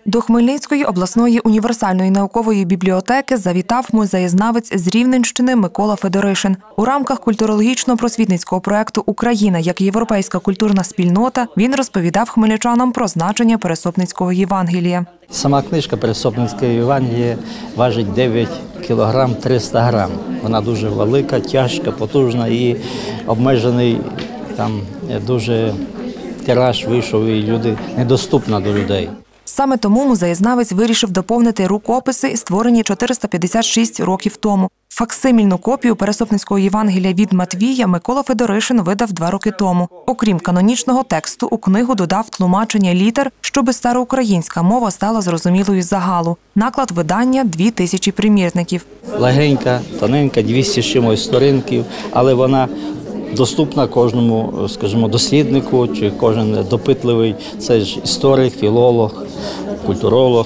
До Хмельницької обласної універсальної наукової бібліотеки завітав музеєзнавець з Рівненщини Микола Федоришин. У рамках культурологічно-просвітницького проєкту «Україна як європейська культурна спільнота» він розповідав хмельничанам про значення Пересопницького Євангелія. Сама книжка «Пересопницьке Євангеліє» важить 9 кг 300 грам. Вона дуже велика, тяжка, потужна і обмежений там дуже тираж вийшов, і недоступна до людей. Саме тому музеєзнавець вирішив доповнити рукописи, створені 456 років тому. Факсимільну копію Пересопницького Євангелія від Матвія Микола Федоришин видав 2 роки тому. Окрім канонічного тексту, у книгу додав тлумачення літер, щоби староукраїнська мова стала зрозумілою загалу. Наклад видання – 2000 примірників. Легенька, тоненька, 200 з чимось сторінків, але вона доступна кожному, скажімо, досліднику, чи кожен допитливий, це ж історик, філолог, культуролог,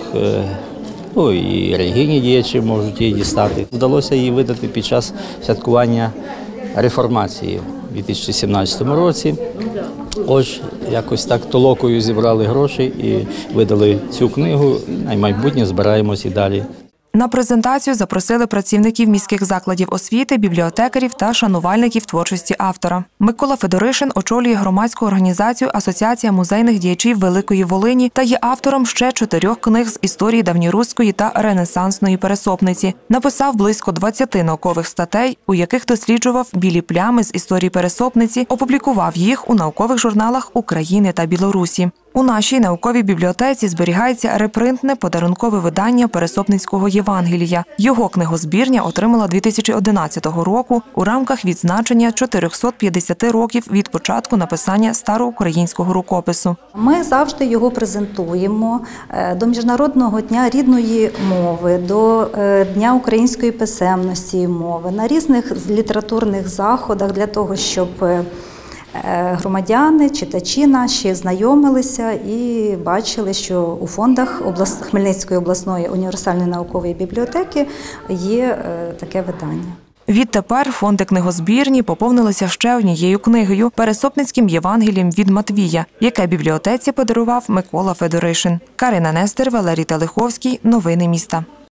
і релігійні діячі можуть її дістати. Вдалося її видати під час святкування реформації у 2017 році. Ось якось так толокою зібрали гроші і видали цю книгу, а й майбутнє збираємось і далі. На презентацію запросили працівників міських закладів освіти, бібліотекарів та шанувальників творчості автора. Микола Федоришин очолює громадську організацію «Асоціація музейних діячів Великої Волині» та є автором ще 4 книг з історії давньоруської та ренесансної Пересопниці. Написав близько 20 наукових статей, у яких досліджував білі плями з історії Пересопниці, опублікував їх у наукових журналах України та Білорусі. У нашій науковій бібліотеці зберігається репринтне подарункове видання Пересопницького Євангелія. Його книгозбірня отримала 2011 року у рамках відзначення 450 років від початку написання староукраїнського рукопису. Ми завжди його презентуємо до Міжнародного дня рідної мови, до Дня української писемності і мови, на різних літературних заходах для того, щоб громадяни, читачі наші знайомилися і бачили, що у фондах Хмельницької обласної універсальної наукової бібліотеки є таке видання. Відтепер фонди книгозбірні поповнилися ще однією книгою – Пересопницьким Євангелієм від Матвія, яке бібліотеці подарував Микола Федоришин. Карина Нестер, Валерій Телеховський. Новини міста.